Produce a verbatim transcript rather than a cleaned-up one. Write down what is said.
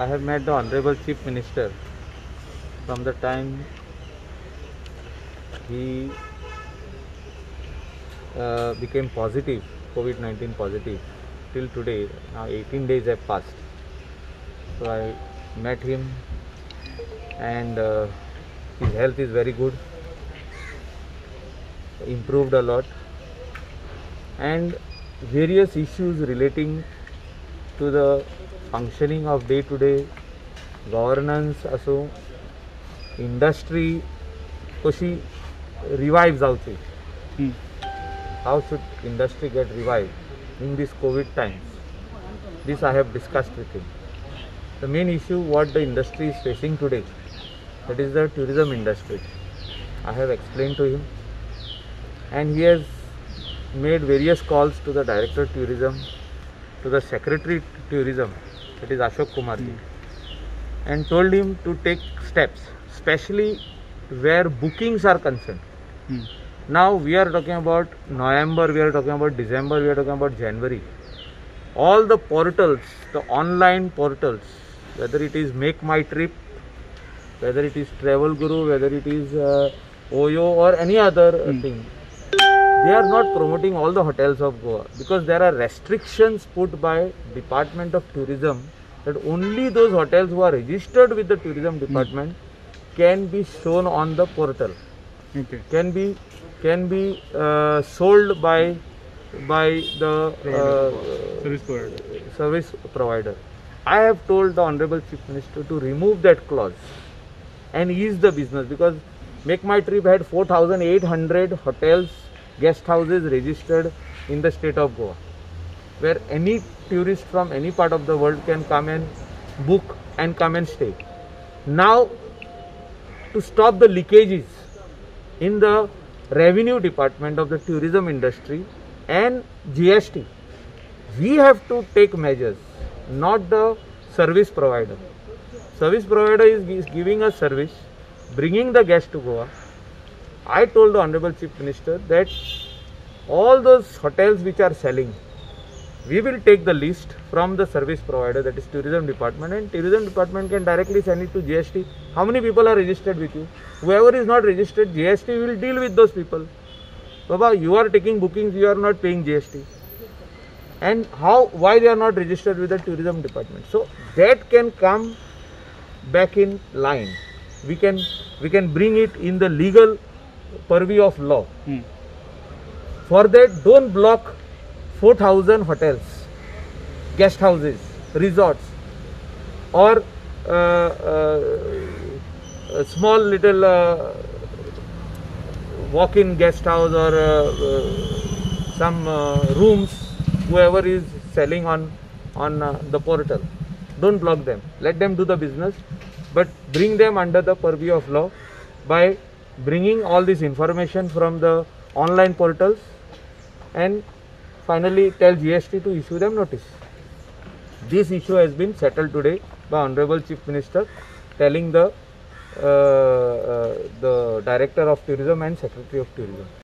I have met the Honorable Chief Minister from the time he uh, became positive, COVID nineteen positive, till today. Now eighteen days have passed. So I met him, and uh, his health is very good, improved a lot, and various issues relating to the functioning of day-to-day governance असो, industry कशी revive जावची, Hmm. how should industry get revived in these COVID times. This I have discussed with him. The main issue what the industry is facing today, that is the tourism industry. I have explained to him, and he has made various calls to the Director of Tourism, to the Secretary of Tourism, that is Ashok Kumar ji, and told him to take steps, especially where bookings are concerned. Hmm. Now we are talking about November, we are talking about December, we are talking about January. All the portals, the online portals, whether it is Make My Trip, whether it is Travel Guru, whether it is uh, Oyo or any other uh, Hmm. thing, they are not promoting all the hotels of Goa because there are restrictions put by Department of Tourism that only those hotels who are registered with the tourism department hmm. can be shown on the portal. Okay. Can be can be uh, sold by by the uh, Service provider. service provider. I have told the Honorable Chief Minister to remove that clause and ease the business, because Make My Trip had four thousand eight hundred hotels, guest houses registered in the state of Goa, where any tourist from any part of the world can come and book and come and stay. Now, to stop the leakages in the revenue department of the tourism industry and G S T, we have to take measures, not the service provider. Service provider is, is giving us service, bringing the guest to Goa. I told the Honorable Chief Minister that all those hotels which are selling, we will take the list from the service provider, that is tourism department, and tourism department can directly send it to G S T. How many people are registered with you? Whoever is not registered, G S T will deal with those people. Baba, you are taking bookings, you are not paying G S T. And how, why they are not registered with the tourism department? So that can come back in line. We can, we can bring it in the legal purview of law. Hmm. For that, don't block four thousand hotels, guest houses, resorts, or uh, uh, a small little uh, walk-in guest house, or uh, uh, some uh, rooms, whoever is selling on, on uh, the portal. Don't block them. Let them do the business, but bring them under the purview of law by bringing all this information from the online portals, and finally tell G S T to issue them notice. This issue has been settled today by Honorable Chief Minister, telling the uh, uh, the Director of Tourism and Secretary of Tourism.